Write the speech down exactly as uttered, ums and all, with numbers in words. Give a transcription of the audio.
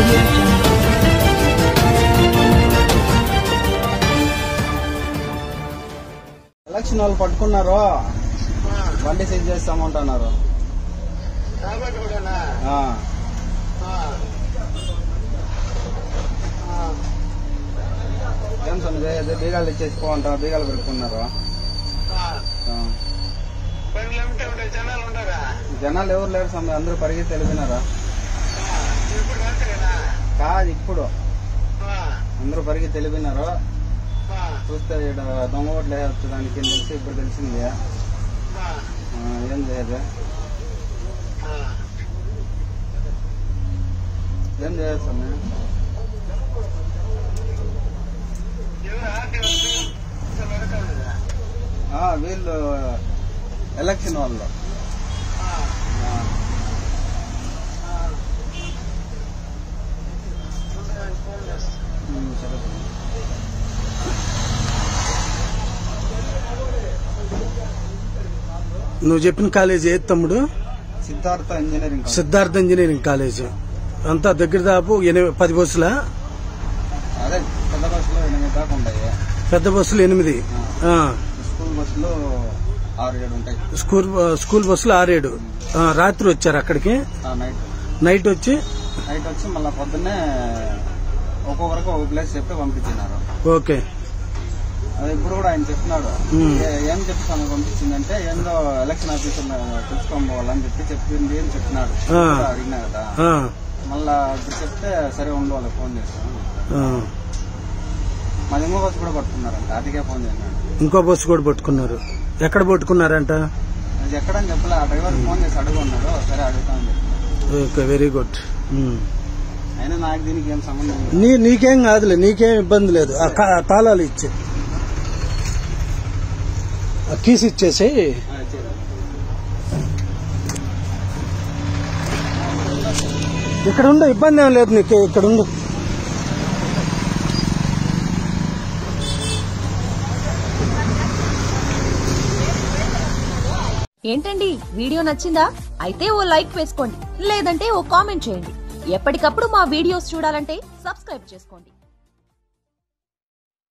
Election వాళ్ళు పట్టుకున్నారు, బండి సీజ్ చేస్తామంటున్నారు. ఏం సమస్య? బీగాలు ఇచ్చేసిపోంటారు, బీగాలు పెట్టుకున్నారు. జనాలు ఎవరు లేరు సమయం, అందరూ పరిగెత్తి వెళ్ళిపోయినారా? కాదు, ఇప్పుడు అందరూ పరిగెత్తి వెళ్ళిపోయినారు. చూస్తే ఇక్కడ దొంగ ఓట్లు వేయడానికి తెలిసి ఇప్పుడు తెలిసింది. ఏం చేయదు, ఏం చేయదు సమయం. వీళ్ళు ఎలక్షన్ వాళ్ళు. నువ్వు చెప్పిన కాలేజ్ ఏది తమ్ముడు? Siddhartha engineering. Siddhartha engineering college. అంతా దగ్గర దాపు ఎనిమిది పది బస్సులా? అదే పెద్ద బస్సులు ఎనిమిది దాకా ఉంటాయి. పెద్ద బస్సులు ఎనిమిది. స్కూల్ బస్సులు ఆరు ఏడు ఉంటాయి. స్కూల్ స్కూల్ బస్సులు ఆరేడు. రాత్రి వచ్చారు అక్కడికి? నైట్ నైట్ వచ్చి నైట్ వచ్చి మళ్ళా పొద్దున్నే ఒక్కొక్కరికి ఒక ప్లేస్ చెప్తే పంపించినారు. ఓకే. అది ఇప్పుడు కూడా ఆయన చెప్తున్నాడు. ఏం చెప్పి తను పంపించిందంటే ఏందో ఎలక్షన్ ఆఫీసర్ తెలుసుకోవాలని చెప్పి చెప్పింది అని చెప్తున్నాడు. అడిగినా కదా, మళ్ళా ఇప్పుడు చెప్తే సరే ఉండు వాళ్ళకి ఫోన్ చేస్తాను. మాది ఇంకో బస్సు కూడా పట్టుకున్నారంట, అటుకే ఫోన్ చేసినాడు. ఇంకో బస్సు కూడా పట్టుకున్నారు. ఎక్కడ పట్టుకున్నారంట? అది ఎక్కడని చెప్పలే, ఆ డ్రైవర్ ఫోన్ చేసి అడుగున్నాడు. సరే అడుగుతామని చెప్పి. Okay, very good. అయినా నాకు దీనికి ఏం సంబంధం లేదు. నీ నీకేం కాదులే, నీకేం ఇబ్బంది లేదు. తాళాలు ఇచ్చే కీస్ ఇచ్చేసి ఇక్కడ ఉండు, ఇబ్బంది ఏం లేదు నీకు. ఇక్కడ ఉండు. ఏంటండి, వీడియో నచ్చిందా? అయితే ఓ లైక్ వేసుకోండి, లేదంటే ఓ కామెంట్ చేయండి. ఎప్పటికప్పుడు మా వీడియోస్ చూడాలంటే సబ్స్క్రైబ్ చేసుకోండి.